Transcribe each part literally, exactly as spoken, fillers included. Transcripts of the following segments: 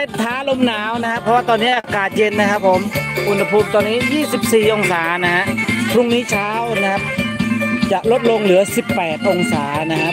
ท้าลมหนาวนะครับเพราะว่าตอนนี้อากาศเย็นนะครับผมอุณหภูมิตอนนี้ยี่สิบสี่องศานะฮะพรุ่งนี้เช้านะครับจะลดลงเหลือสิบแปดองศานะครับ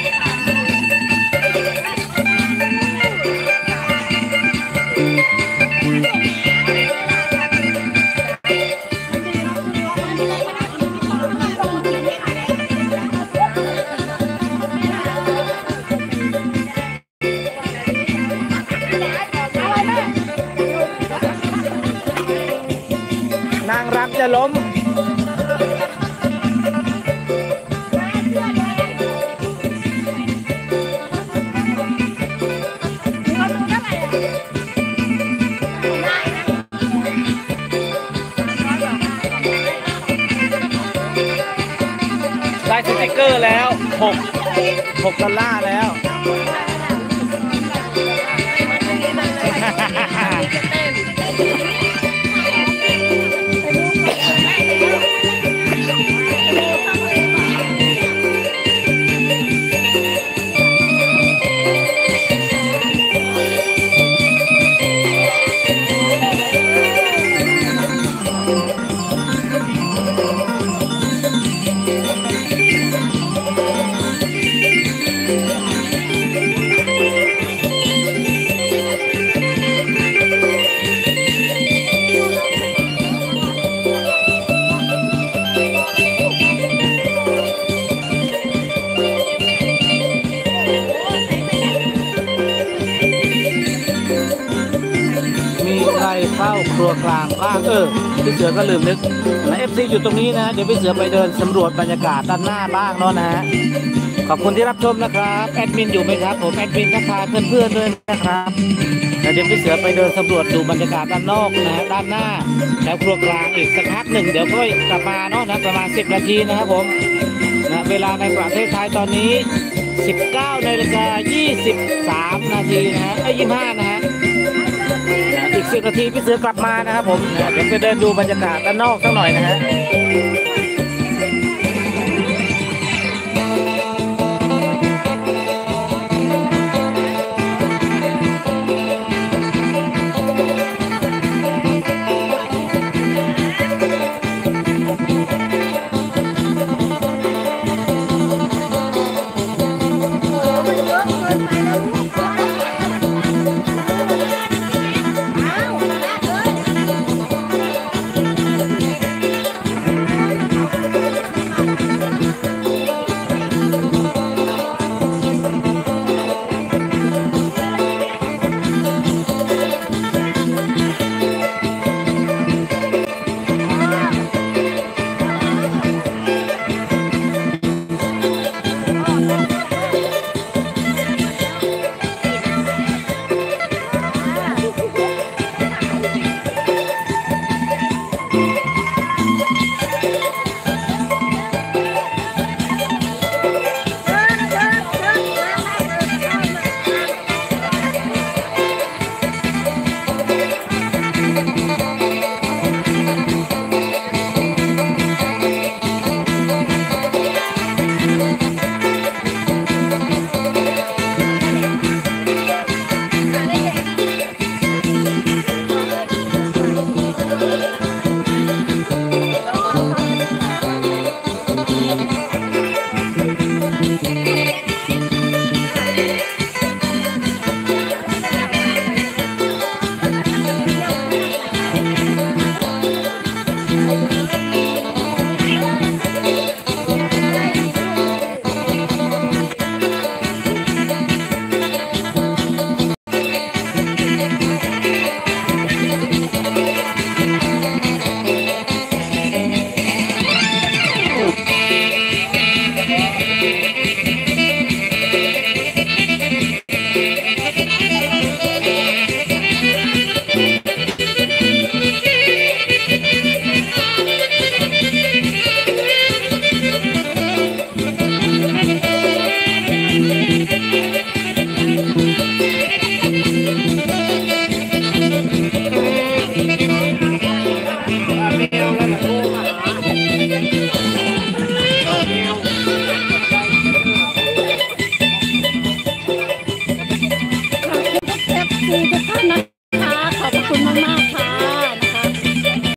นางรำจะล้มได้สติกเกอร์แล้วหก หกดอลลาร์แล้วเข้าครัวกลางบ้างเออพี่เสือก็ลืมนึกนะเอฟซีอยู่ตรงนี้นะเดี๋ยวพี่เสือไปเดินสำรวจบรรยากาศด้านหน้าบ้างเนาะนะฮะขอบคุณที่รับชมนะครับแอดมินอยู่ไหมครับผมแอดมินทักทายเพื่อนๆด้วยนะครับเดี๋ยวพี่เสือไปเดินสำรวจดูบรรยากาศด้านนอกนะด้านหน้าแถวครัวกลางอีกสักพักหนึ่งเดี๋ยวก็กลับมาเนาะนะประมาณสิบนาทีนะครับผมนะเวลาในประเทศไทยตอนนี้สิบเก้านาฬิกายี่สิบสามนาทีนะฮะไอ้ยี่สิบห้านะฮะอีกสิบนาทีพี่เสือกลับมานะครับผมเดี๋ยวไปเดินดูบรรยากาศด้านนอกสักหน่อยนะฮะ